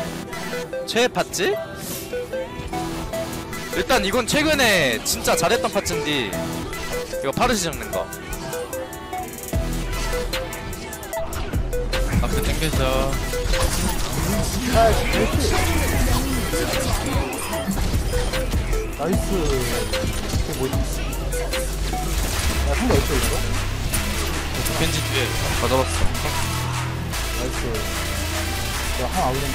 최애 팟찌? 일단 이건 최근에 진짜 잘했던 팟찌인데 이거 파르시 적는 거. 앞에 땡겨져. 나이스. 이게 뭐지? 야, 한번 어디서 있어? 겐지 뒤에 가져봤어. 나이스. 야, 한 아우런.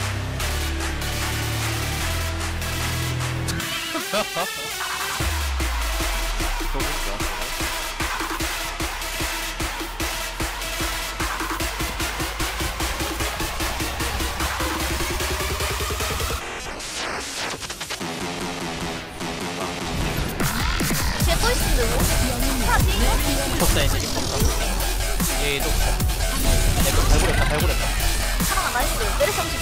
쟤또 있는데 뭐? 턱사 있는 얘도 내거 발굴했다 하나가 나이스. 내리 30줄.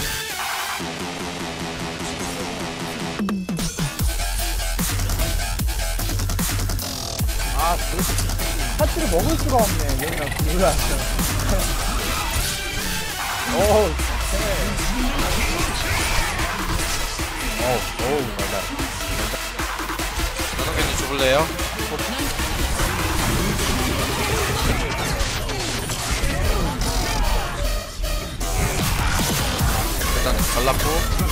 아, 파츠를 먹을 수가 없네. 얘가 그걸 안 돼. 어우, 어우, 맞아. 나눠 겐지 줘볼래요? 일단 잘랐고.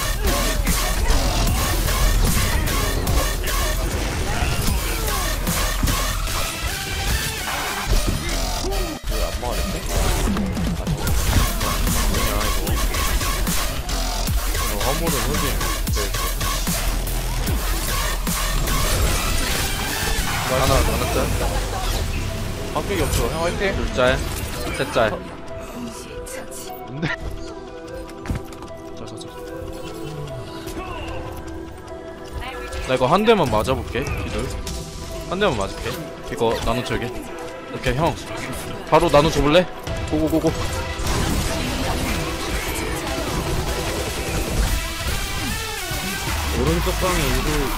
허물은 흐지 하나 짤. 방벽이 없어 형 화이팅 둘짤. 셋짤. 뭔데? 나 이거 한 대만 맞아볼게. 기들. 한 대만 맞을게. 이거 나눠 줄게. 오케이 형. 바로 나눠 줘볼래? 고고고고. 오른쪽 방에 이루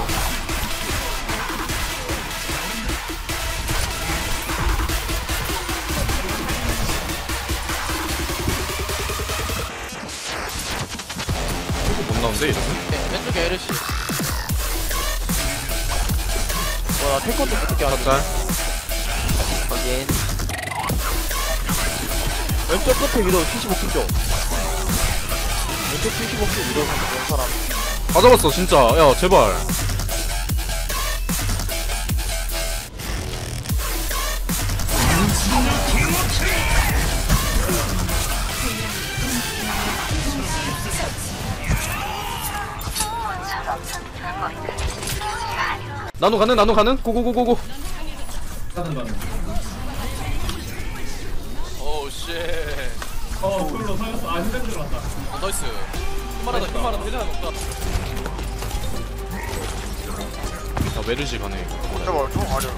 못 나온대 이러면? 왼쪽에 LC 와 태권도 어떻게 하는 짤. 확인 왼쪽 끝에 위로 75킬 쪽 왼쪽 75킬 위로 가는 사람 다 잡았어 진짜. 야 제발. 나노 가는 고고고고고. 오우 쉣 그걸로 살렸어. 아, 휴대폰 들어왔다. 나이스 힘말하다 대단한 없다 아 메르시 가네. 잠깐만, 좀 아니야.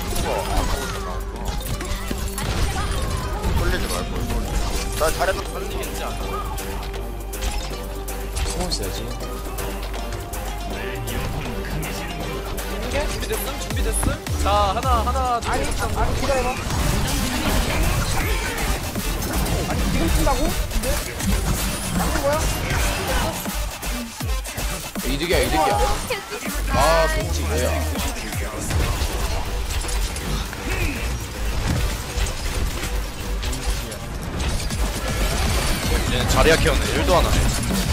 돌리지 말고. 나 잘해도 걸리겠지 않나 숨어 있어야지. 준비됐음? 자 하나 둘 셋 아니, 기다려봐. 아니, 지금 쓴다고? 근데? 맞는 거야? 이득이야 아 겐지 뭐야 얘는 자리야 키웠네. 1도 안 하네.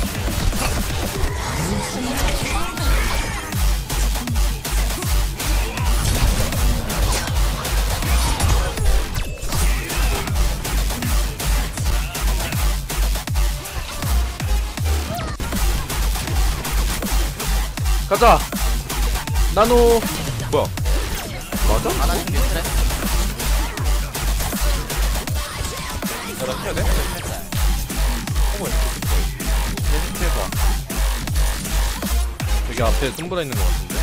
가자. 나노. 뭐야? 맞아? 하나 준비 그래 나 해야 돼? 해봐 여기 앞에 손보라 있는 것 같은데?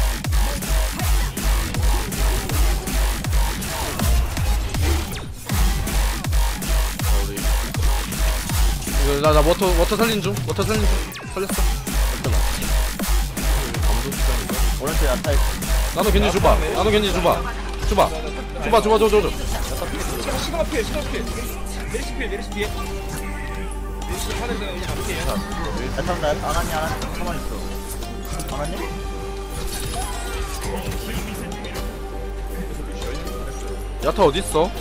우리 이거 나 워터 살린 중. 살렸어. 오른쪽 야타 나노 겐지 줘봐. 줘봐. 줘. 시그마 피해. 메리시 피해. 나 안 하니 가만히 있어. 안 하니? 야타 어딨어?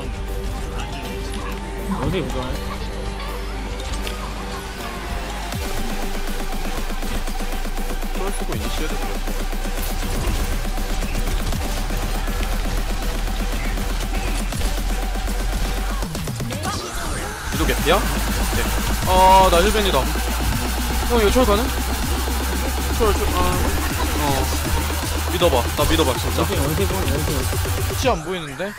어디 보자. 쫄 쓰고 이니시해도 돼. 유도 개피야? 오케이. 아, 나 힐벤이다. 형, 이거 철 가능? 믿어봐. 나 믿어봐, 진짜. 원세 본 원세. 끝이 안 보이는데?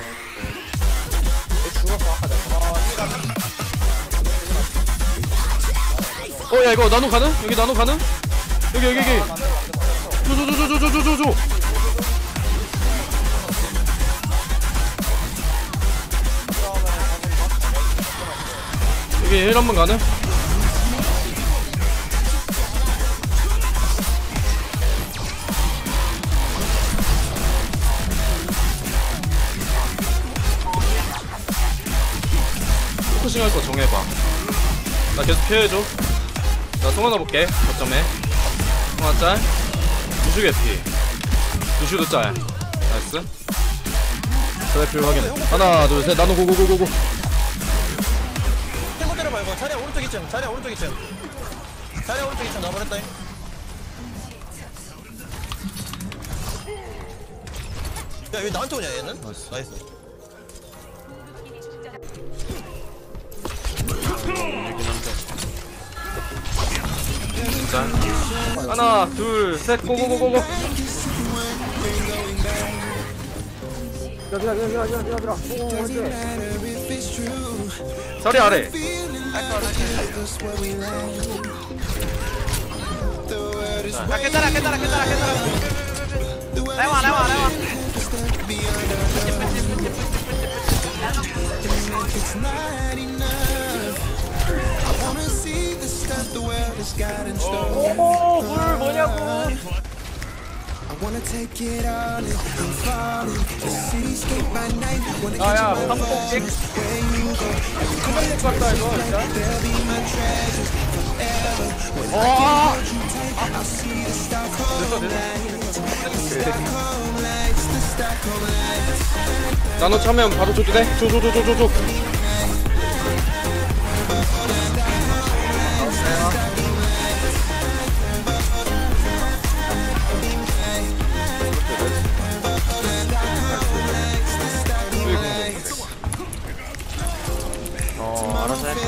야, 이거 나노 가능? 여기 나노 가능? 여기. 줘. 여기 힐 한번 가능? 포커싱 할 거 정해봐. 나 계속 피해줘. 나 송하나 볼게. 거점에 송하나 짤. 루슈 개피. 루슈도 짤. 나이스. 트래필 확인해. 하나 둘 셋. 나노 고고고고고. 탱고 때려 말고 자리야 오른쪽 2층 자리야 오른쪽 2층 자리야 오른쪽 2층 나버렸다잉. 야 왜 나한테 오냐 얘는? 나이스. 짤. 하나 둘 셋. 고고고고고. 자리 아래. 괜찮아 나와 물 뭐냐고. 아야 삼복객 삼복객 같다 이거 진짜. 나노 차면 바로 줘도 돼? 줘. 알아서 해.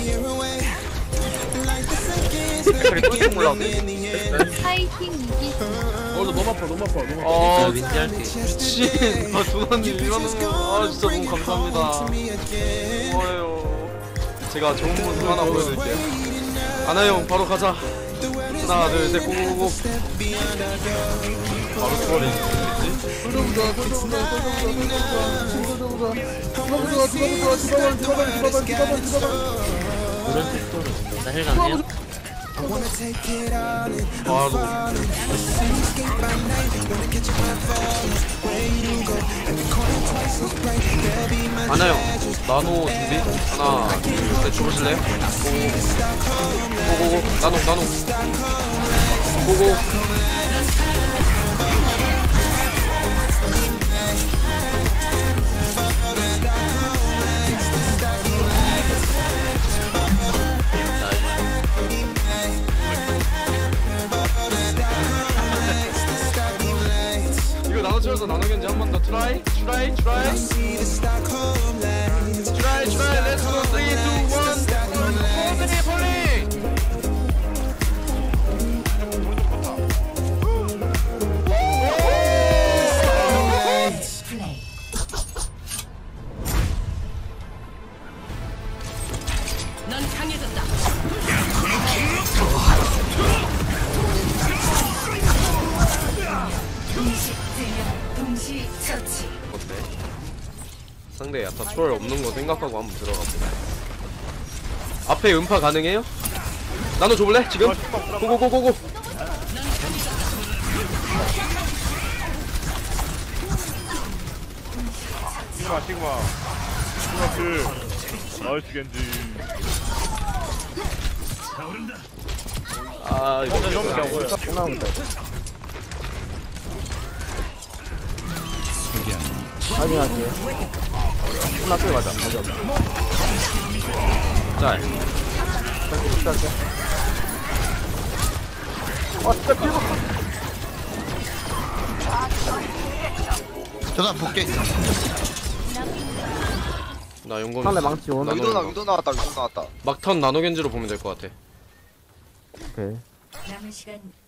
그래 또 올라오네. 파이팅 이기. 너무 아파. 미친. 두나님 이러는 거. 진짜 너무 감사합니다. 고마워요. 제가 좋은 모습 하나 보여드릴게요. 아나 형 바로 가자. 하나 둘 셋 고고고고. 바로 수월이 있겠지? 나힐 가능해요? 바로 아나 형 나노 준비? 하나 둘셋 줘보실래요? 고고고 나노 고고. 이거 나노 채워서 나노 견제 한 번 더 트라이. Let's go 3, 2, 1 폴링. 넌 강해졌다. 동시 처치. 어때? 상대 야타 초월 없는 거 생각하고 한번 들어가 보자. 앞에 음파 가능해요? 나눠 줘볼래? 지금? 고고고고고. 시그마 나이스 겐지. 아 이거 이러면 그냥 뭐야. 꼭 나옵니다. 확인할게요. 끝났어요, 맞아. 맞아. 짤. 시작할게. 진짜 필요 저나 볼게. 나 용검 상대 있어. 망치 오는. 위도 나왔다. 막턴 나노겐지로 보면 될 것 같아. 오케이. 남은 시간